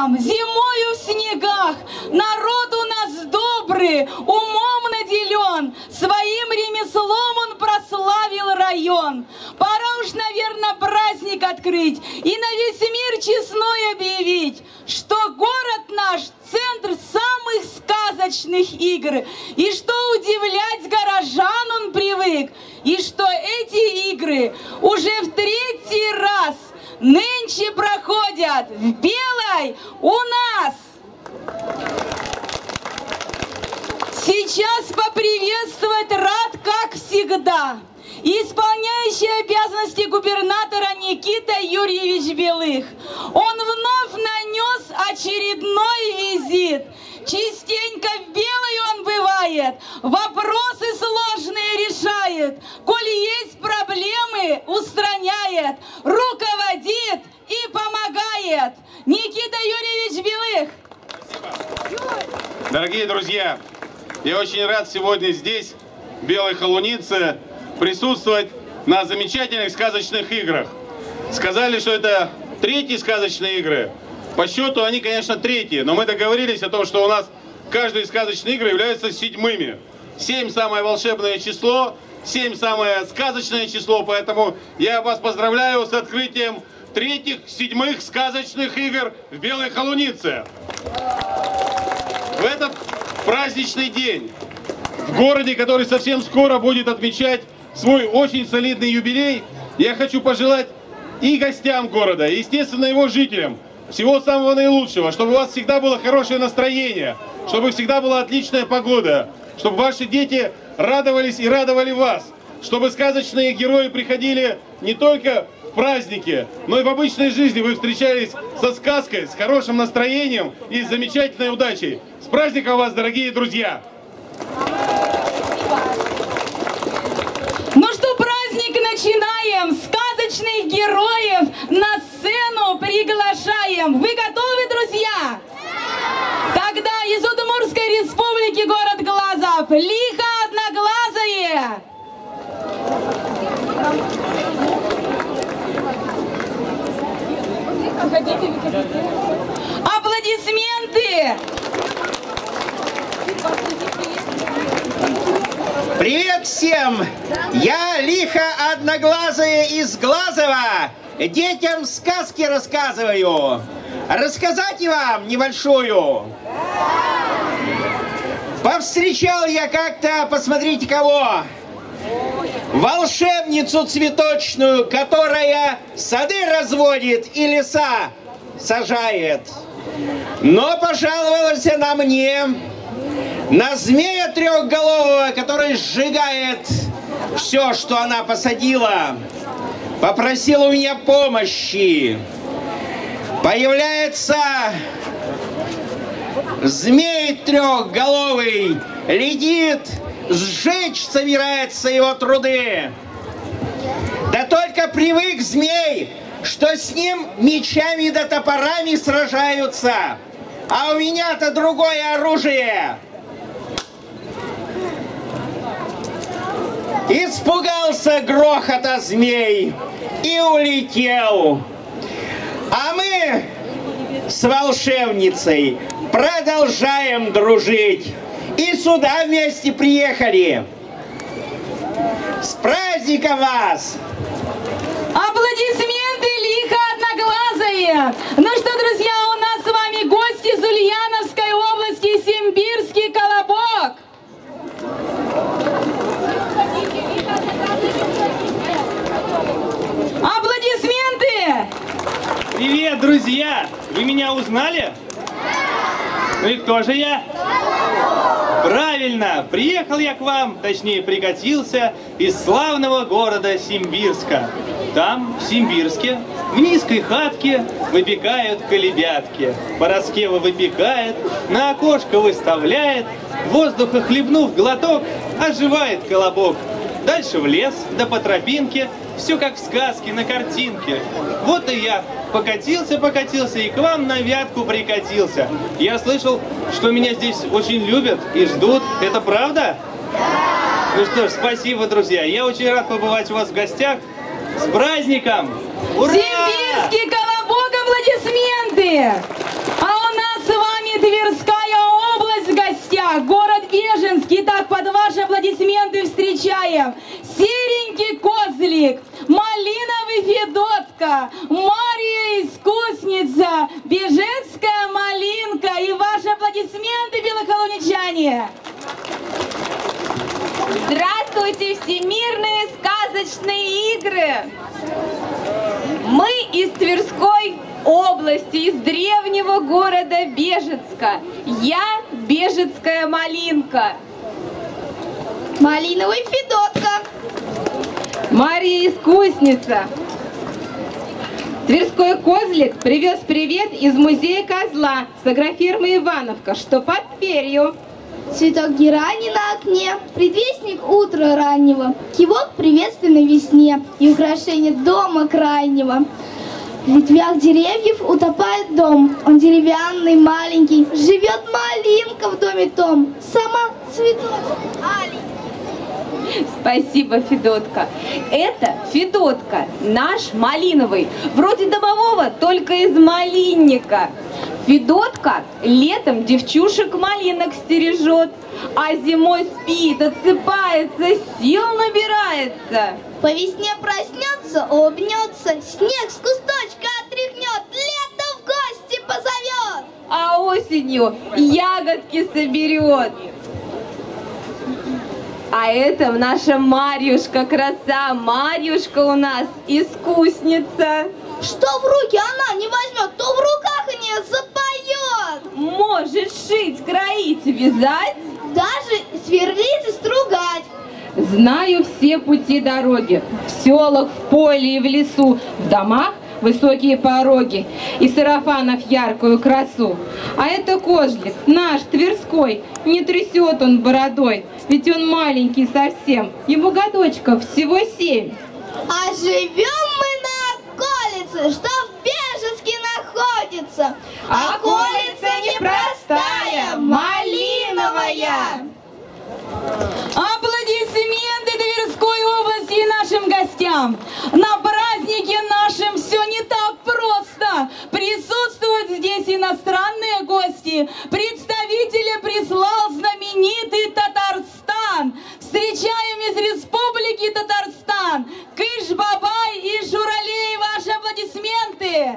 нам, зимою в снегах. Народ у нас добрый, умом наделен, своим ремеслом он прославил район. Пора уж, наверное, праздник открыть и на весь мир честной объявить, что город наш — центр самых сказочных игр, и что удивлять горожан он привык, и что эти игры уже в 3-й раз нынче проходят в Белой у нас. Сейчас поприветствовать рад, как всегда, исполняющий обязанности губернатора Никита Юрьевич Белых. Он вновь нанес очередной визит. Частенько в Белой он бывает, вопросы сложные решает, коль есть проблемы, устраняет, руководит и помогает. Никита Юрьевич Белых. Спасибо. Дорогие друзья, я очень рад сегодня здесь, в Белой Холунице, присутствовать на замечательных сказочных играх. Сказали, что это 3-й сказочные игры. По счету они, конечно, 3-й, но мы договорились о том, что у нас каждая сказочная игра является 7-ми. 7 самое волшебное число, 7 самое сказочное число, поэтому я вас поздравляю с открытием 3-х, 7-х сказочных игр в Белой Холунице. В этот праздничный день в городе, который совсем скоро будет отмечать свой очень солидный юбилей, я хочу пожелать и гостям города, и, естественно, его жителям всего самого наилучшего, чтобы у вас всегда было хорошее настроение, чтобы всегда была отличная погода, чтобы ваши дети радовались и радовали вас, чтобы сказочные герои приходили не только в праздники, но и в обычной жизни вы встречались со сказкой, с хорошим настроением и с замечательной удачей. С праздником вас, дорогие друзья! Ну что, праздник начинаем! Сказочных героев на сцену приглашаем! Вы готовы, друзья? Тогда из Удмуртской республики, город Глазов, лихо одноглазые! Аплодисменты! Привет всем! Я лихо одноглазая из Глазова. Детям сказки рассказываю. Рассказать вам небольшую. Повстречал я как-то, посмотрите кого, волшебницу цветочную, которая сады разводит и леса сажает. Но пожаловалась она мне на змея трехголового, который сжигает все, что она посадила. Попросила у меня помощи. Появляется змей трехголовый, летит, сжечь собирается его труды. Да только привык змей, что с ним мечами да топорами сражаются. А у меня-то другое оружие. Испугался грохота змей и улетел. А мы с волшебницей продолжаем дружить. И сюда вместе приехали. С праздником вас! Аплодисменты лихо одноглазые! Ну что, друзья, у нас с вами гость из Ульяновской области, Симбирский колобок. Аплодисменты! Привет, друзья! Вы меня узнали? Ну и кто же я? Правильно! Приехал я к вам, точнее прикатился, из славного города Симбирска. Там, в Симбирске, в низкой хатке выпекают колебятки. Пороскева выпекает, на окошко выставляет, воздуха хлебнув глоток, оживает колобок. Дальше в лес, да по тропинке, все как в сказке, на картинке. Вот и я покатился и к вам на вятку прикатился. Я слышал, что меня здесь очень любят и ждут. Это правда? Ну что ж, спасибо, друзья. Я очень рад побывать у вас в гостях. С праздником! Ура! Симбирский колобок, аплодисменты! А встречаем серенький козлик, малиновый Федотка, Мария искусница, бежецкая малинка. И ваши аплодисменты, белохолуничане! Здравствуйте, всемирные сказочные игры! Мы из Тверской области, из древнего города Бежецка. Я бежецкая малинка. Малиновый Федотка. Мария искусница. Тверской козлик привез привет из музея козла с агрофирмы Ивановка, что под Тверью. Цветок герани на окне, предвестник утра раннего, кивок приветственной весне и украшение дома крайнего. В ветвях деревьев утопает дом, он деревянный, маленький, живет малинка в доме том, сама цветок аленький. Спасибо, Федотка. Это Федотка, наш малиновый, вроде домового, только из малинника. Федотка летом девчушек малинок стережет, а зимой спит, отсыпается, сил набирается. По весне проснется, улыбнется, снег с кусточка отряхнет, лето в гости позовет. А осенью ягодки соберет. А это наша Марьюшка, краса. Марьюшка у нас искусница. Что в руки она не возьмет, то в руках у нее запоет. Может шить, кроить, вязать. Даже сверлить и стругать. Знаю все пути дороги, в селах, в поле и в лесу, в домах высокие пороги и сарафанов яркую красу. А это козлик, наш, Тверской, не трясет он бородой, ведь он маленький совсем, ему годочков всего 7. А живем мы на околице, что в Бежецке находится. Околица непростая, малиновая. Аплодисменты Тверской области и нашим гостям. На празднике нашем все не так просто. Присутствуют здесь иностранные гости. Представителя прислал знаменитый Татарстан. Встречаем из Республики Татарстан Кыш-Бабай и Шуралей. Ваши аплодисменты.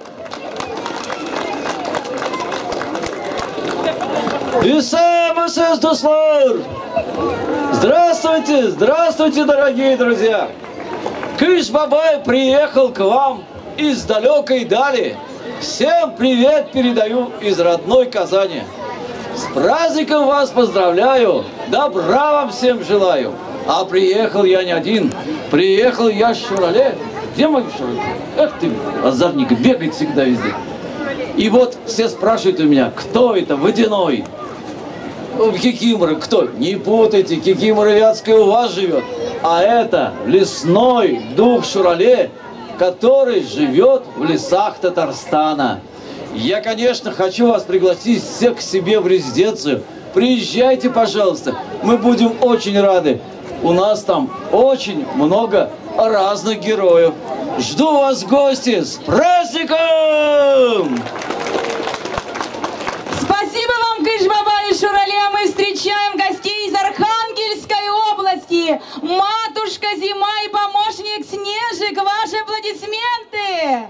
Исамысыз достар! Здравствуйте, здравствуйте, дорогие друзья! Кыш-Бабай приехал к вам из далекой дали. Всем привет передаю из родной Казани. С праздником вас поздравляю, добра вам всем желаю. А приехал я не один, приехал я с Шурале. Где мой Шурале? Эх ты, озорник, бегает всегда везде. И вот все спрашивают у меня, кто это водяной? Кикиморы, кто? Не путайте, Кикимора Вятская у вас живет. А это лесной дух Шурале, который живет в лесах Татарстана. Я, конечно, хочу вас пригласить всех к себе в резиденцию. Приезжайте, пожалуйста, мы будем очень рады. У нас там очень много разных героев. Жду вас в гости. С праздником! Спасибо вам, Кыш-Бабай и Шурале. Мы встречаем гостей из Архангельской области. Матушка Зима и помощник Снежик. Ваши аплодисменты.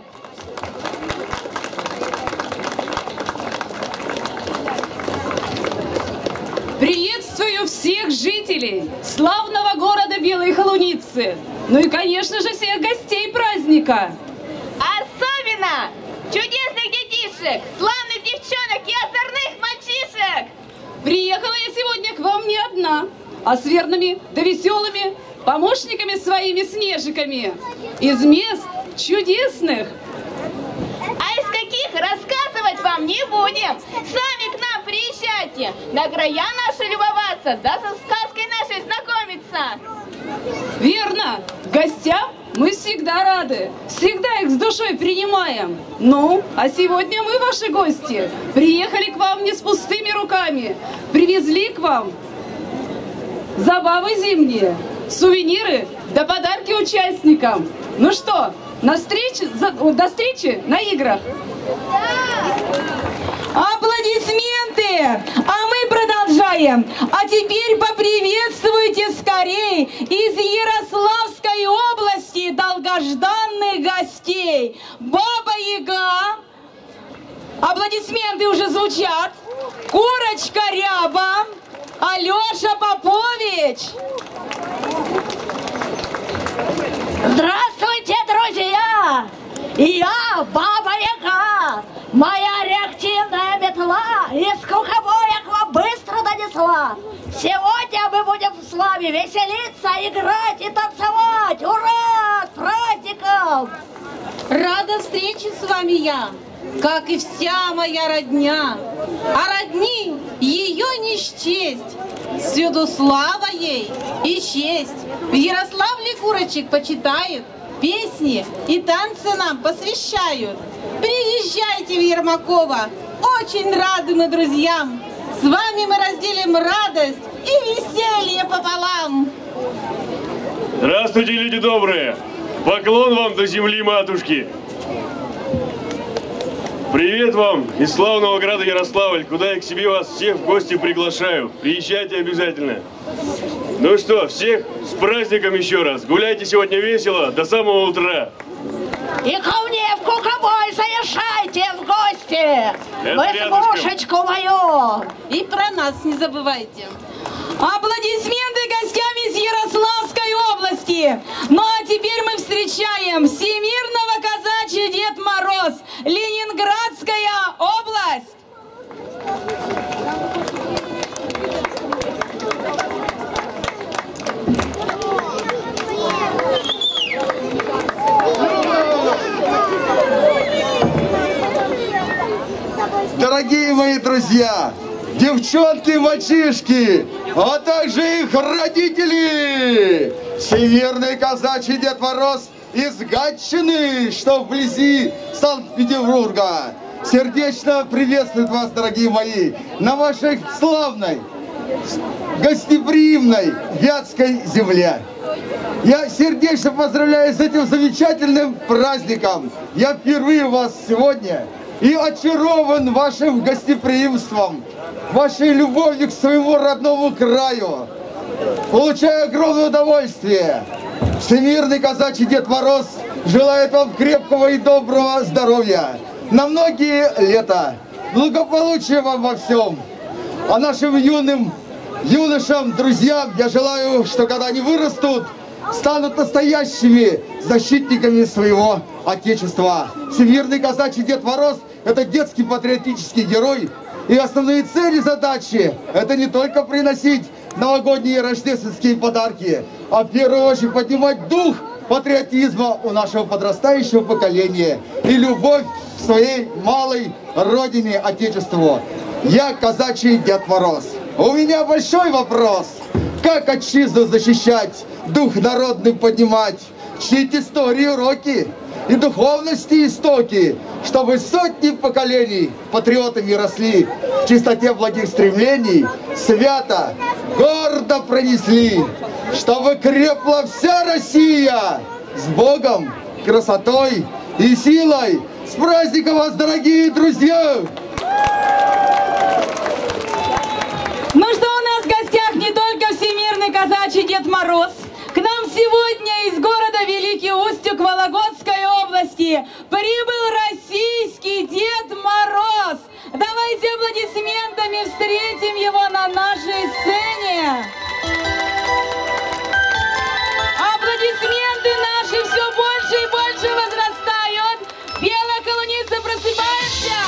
Приветствую всех жителей славного города Белой Холуницы. Ну и, конечно же, всех гостей праздника. Особенно чудесных детишек, славных девчонок и озорных мальчишек. Приехала я сегодня к вам не одна, а с верными да веселыми помощниками своими снежиками из мест чудесных. А из каких рассказывать вам не будем. Сами к нам приезжайте, на края наши любоваться, да со сказкой нашей знакомиться. Верно, гостям мы всегда рады, всегда их с душой принимаем. Ну, а сегодня мы, ваши гости, приехали к вам не с пустыми руками, привезли к вам забавы зимние, сувениры да подарки участникам. Ну что, до встречи на играх. Аплодисменты! А мы продолжаем. встречаем. А теперь поприветствуйте скорей из Ярославской области долгожданных гостей. Баба-Яга, аплодисменты уже звучат, Курочка Ряба, Алеша Попович. Здравствуйте, друзья! Я Баба-Яга. Моя реактивная метла из скуковоя к вам быстро донесла. Сегодня мы будем с вами веселиться, играть и танцевать. Ура! С праздником! Рада встрече с вами я, как и вся моя родня. А родни ее не счесть, всюду слава ей и честь. В Ярославле курочек почитают, песни и танцы нам посвящают. Приезжайте в Ермакова, очень рады мы друзьям. С вами мы разделим радость и веселье пополам. Здравствуйте, люди добрые! Поклон вам до земли матушки! Привет вам из славного града Ярославль, куда я к себе вас всех в гости приглашаю. Приезжайте обязательно. Ну что, всех с праздником еще раз. Гуляйте сегодня весело до самого утра. И ко мне в Куковой заезжайте в гости. Вы смушечку мою. И про нас не забывайте. Аплодисменты гостям из Ярославской области. Ну а теперь мы встречаем всемирного казачья Дед Мороз, Ленинградская область. Дорогие мои друзья, девчонки и мальчишки, а также их родители, всемирный казачий Дед Мороз из Гатчины, что вблизи Санкт-Петербурга, сердечно приветствует вас, дорогие мои, на вашей славной, гостеприимной Вятской земле. Я сердечно поздравляю с этим замечательным праздником. Я впервые вас сегодня и очарован вашим гостеприимством, вашей любовью к своему родному краю. Получаю огромное удовольствие. Всемирный казачий Дед Мороз желает вам крепкого и доброго здоровья на многие лета. Благополучия вам во всем. А нашим юношам, друзьям, я желаю, что когда они вырастут, станут настоящими защитниками своего Отечества. Всемирный казачий Дед Мороз – это детский патриотический герой. И основные цели, задачи – это не только приносить новогодние рождественские подарки, а в первую очередь поднимать дух патриотизма у нашего подрастающего поколения и любовь к своей малой родине, Отечеству. Я казачий Дед Мороз. У меня большой вопрос. Как отчизну защищать, дух народный поднимать, чтить истории, уроки и духовности истоки, чтобы сотни поколений патриотами росли, в чистоте благих стремлений свято, гордо пронесли, чтобы крепла вся Россия с Богом, красотой и силой. С праздником вас, дорогие друзья! Ну что, у нас в гостях не только всемирный казачий Дед Мороз. К нам сегодня из города Великий Устюг Вологодской области прибыл российский Дед Мороз. Давайте аплодисментами встретим его на нашей сцене. Аплодисменты наши все больше и больше возрастают. Белая Холуница, просыпаешься?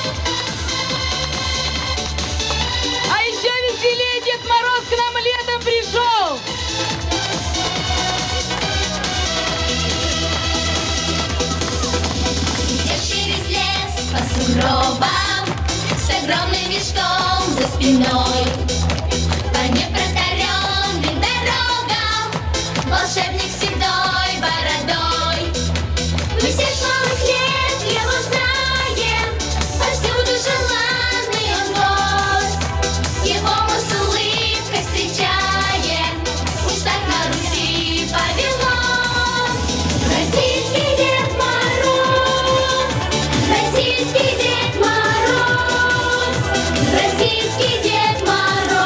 А еще веселее Дед Мороз к нам летом пришел. Идешь через лес по сугробам с огромным мешком за спиной, по непротаренным дорогам волшебник с седой бородой. Мы все с малых лет его знаем, повсюду желанный он гость. Его мы с улыбкой встречаем, уж так на Руси повелось. Российский Дед Мороз, российский Дед Мороз, российский Дед Мороз.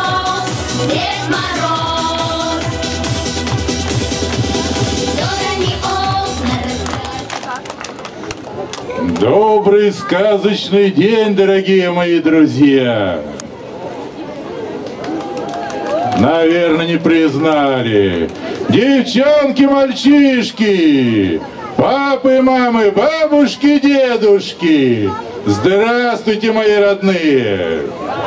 Добрый сказочный день, дорогие мои друзья! Наверное, не признали. Девчонки, мальчишки, папы, мамы, бабушки, дедушки, здравствуйте, мои родные!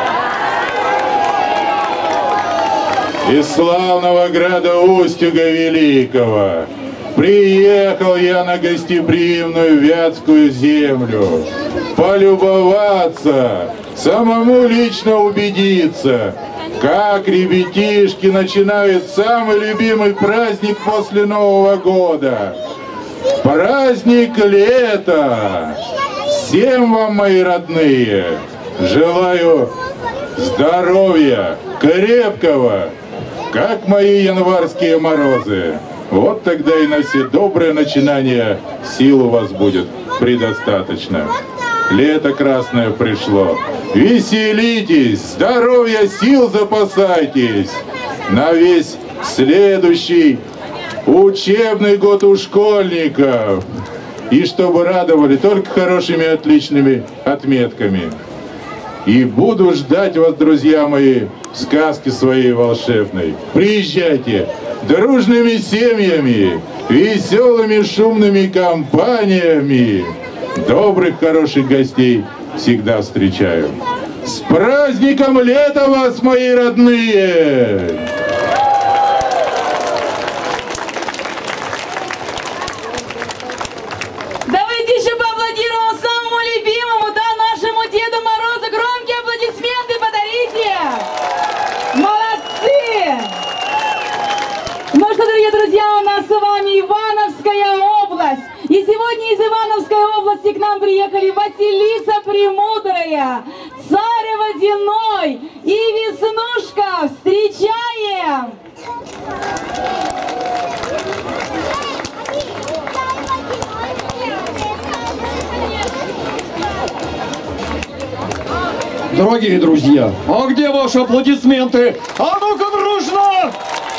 Из славного града Устюга Великого приехал я на гостеприимную Вятскую землю полюбоваться, самому лично убедиться, как ребятишки начинают самый любимый праздник после Нового года. Праздник лета! Всем вам, мои родные, желаю здоровья, крепкого, как мои январские морозы. Вот тогда и на все добрые начинания сил у вас будет предостаточно. Лето красное пришло. Веселитесь, здоровья, сил запасайтесь на весь следующий учебный год у школьников. И чтобы радовали только хорошими, отличными отметками. И буду ждать вас, друзья мои, в сказке своей волшебной. Приезжайте дружными семьями, веселыми шумными компаниями. Добрых, хороших гостей всегда встречаю. С праздником лета вас, мои родные! Давайте еще поаплодируем самому любимому, да, нашему Деду Морозу. Громкие аплодисменты подарите! Молодцы! Ну что, дорогие друзья, у нас с вами Ивановская область. И сегодня из Ивановской области к нам приехали Василиса Премудрая, Царь Водяной и Веснушка. Встречаем! Дорогие друзья, а где ваши аплодисменты? А ну-ка, дружно!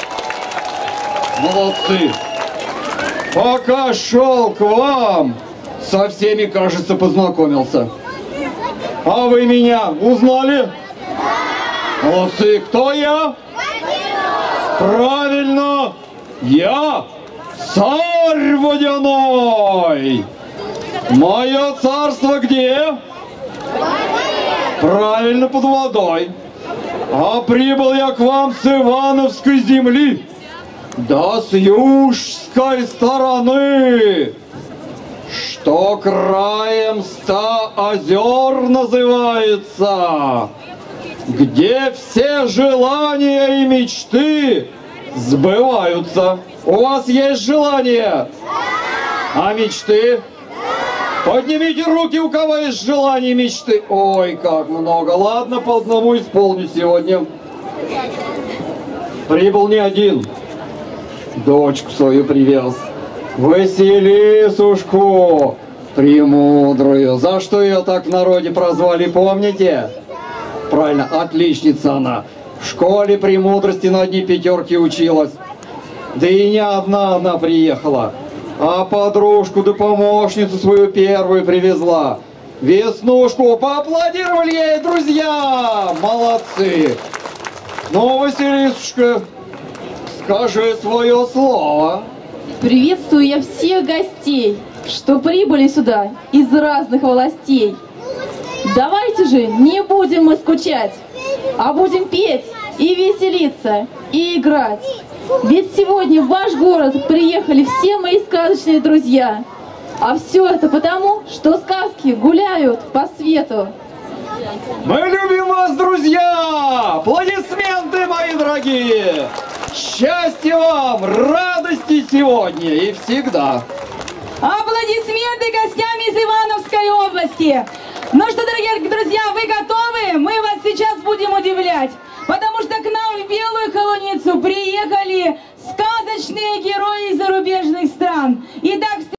Молодцы! Пока шел к вам, со всеми, кажется, познакомился. А вы меня узнали? Молодцы! Кто я? Правильно! Я Царь Водяной! Мое царство где? Правильно, под водой. А прибыл я к вам с Ивановской земли, да с южской стороны, что краем 100 озер называется, где все желания и мечты сбываются. У вас есть желания? А мечты? Поднимите руки, у кого есть желания и мечты. Ой, как много. Ладно, по одному исполню сегодня. Прибыл не один. Дочку свою привез. Василисушку Премудрую. За что ее так в народе прозвали, помните? Правильно, отличница она. В школе премудрости на одни пятерки училась. Да и не одна она приехала, а подружку да помощницу свою первую привезла. Веснушку. Поаплодировали ей, друзья! Молодцы! Ну, Василисушка, скажи свое слово. Приветствую я всех гостей, что прибыли сюда из разных властей. Давайте же не будем мы скучать, а будем петь и веселиться, и играть. Ведь сегодня в ваш город приехали все мои сказочные друзья. А все это потому, что сказки гуляют по свету. Мы любим вас, друзья! Аплодисменты, мои дорогие! Счастья вам, радости сегодня и всегда! Аплодисменты гостям из Ивановской области! Ну что, дорогие друзья, вы готовы? Мы вас сейчас будем удивлять, потому что к нам в Белую Холуницу приехали сказочные герои из зарубежных стран. Итак,